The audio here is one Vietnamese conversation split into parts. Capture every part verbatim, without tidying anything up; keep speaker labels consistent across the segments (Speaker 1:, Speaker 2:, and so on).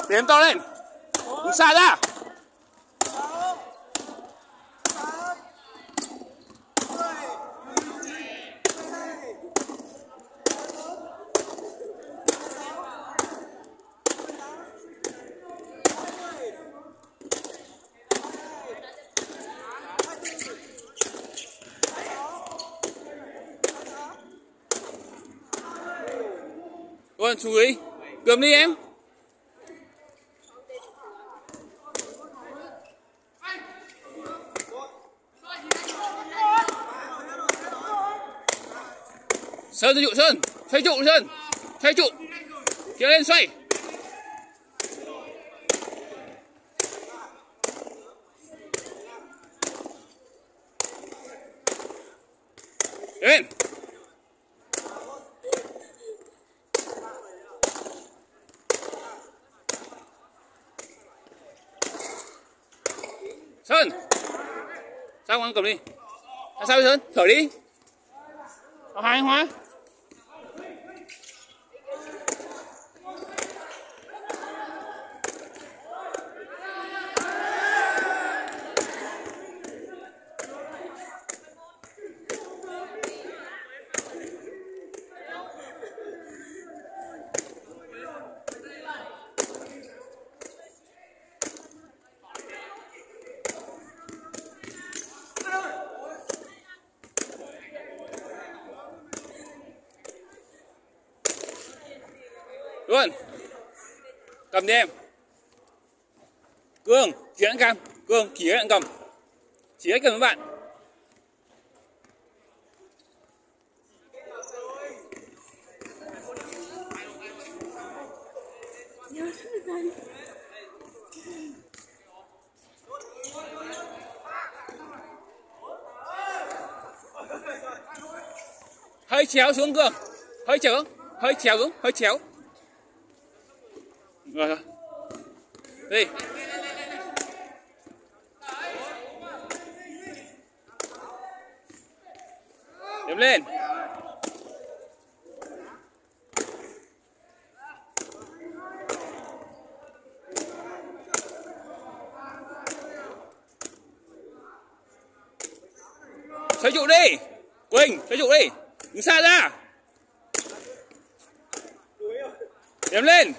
Speaker 1: Điểm to lên. Đứng xa ra. Quân chú ý. Cầm đi em. Sơn cho trụ Sơn. Xoay trụ Sơn. Xoay trụ. Kéo lên xoay. Lên. Sơn. Sao con cầm đi. Sao Sơn? Thở đi. Có hai hóa. Luôn. Cầm đi em. Cương, chỉ anh cầm. Cương, chỉ anh cầm. Chỉ anh cầm các bạn. Hơi chéo xuống Cương. Hơi chéo, hơi chéo xuống, hơi chéo. Rồi rồi. Đi. Điểm lên. Xoay trụ đi. Quỳnh, xoay trụ đi. Đứng xa ra. Điểm lên.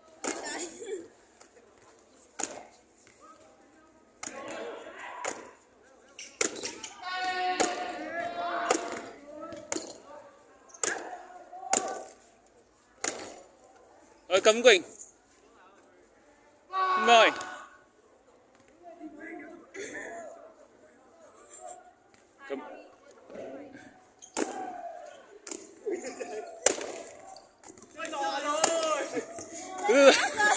Speaker 1: Rồi cấm Quỳnh. Mời. Cấm. Ừ.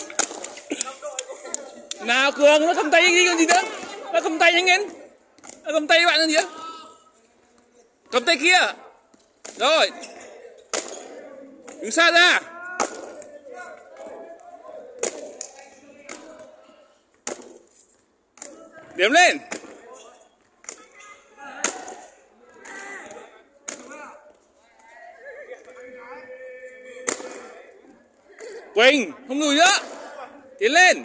Speaker 1: Nào Cường, nó cầm tay đi còn gì nữa. Nó cầm tay nhanh lên. Nó cầm tay các bạn còn gì nữa. Cầm tay kia. Rồi. Đứng xa ra. Điểm lên. Quỳnh, không lùi nữa. Tiến lên.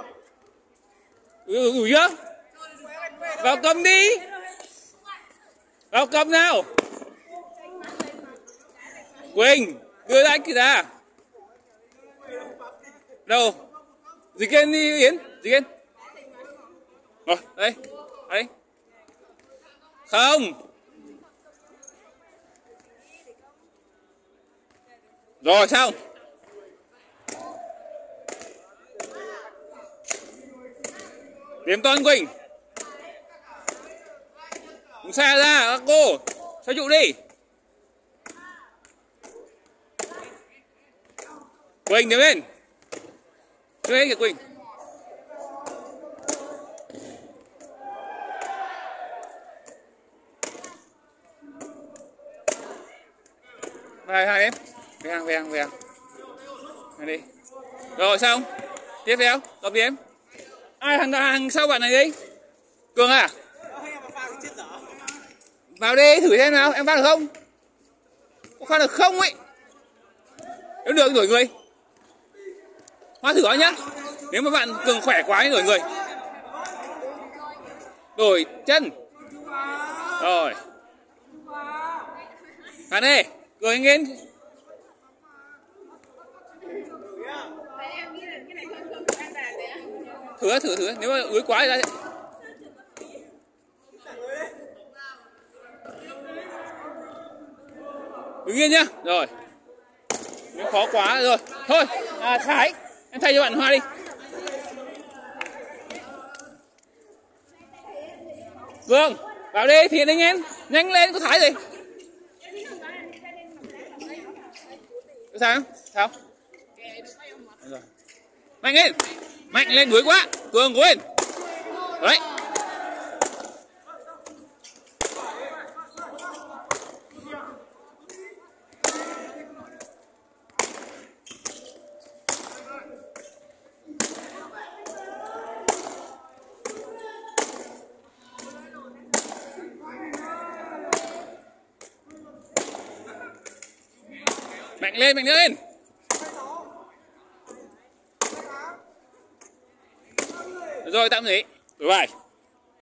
Speaker 1: Ừ, lùi chưa? Vào cầm đi. Vào cầm nào. Quỳnh, đưa ra anh kìa ra. Đâu? Dịch lên đi Yến, dịch lên. Rồi, đây, đây. Không. Rồi, xong. Điểm toàn Quỳnh. Đứng xa ra, các cô. Xoay trụ đi. Quỳnh, điểm lên. Đưa lên kìa Quỳnh. Hai hai em. Về hàng, về hàng, về hàng. Này đi. Rồi xong. Tiếp theo, cầm đi em. Ai hàng, hàng sau bạn này đi. Cường à? Vào đi, thử xem nào, em vào được không? Có khoan được không ấy? Nếu được đổi người. Hoa thử đó nhá. Nếu mà bạn Cường khỏe quá thì đổi người. Đổi chân. Rồi. Bạn ơi, Cường anh lên. Thử thử thử, nếu mà ưới quá thì ra. Đứng yên nhá. Rồi. Nếu khó quá rồi. Thôi, à, Thái, em thay cho bạn Hoa đi. Vương, vào đi thì anh em, nhanh lên, có Thái gì. Sao? Sao? Rồi. Mạnh lên. Mạnh lên, đuổi quá. Cường cố lên. Đấy. Mạnh lên, mạnh lên. Rồi tạm nghỉ. Bye bye.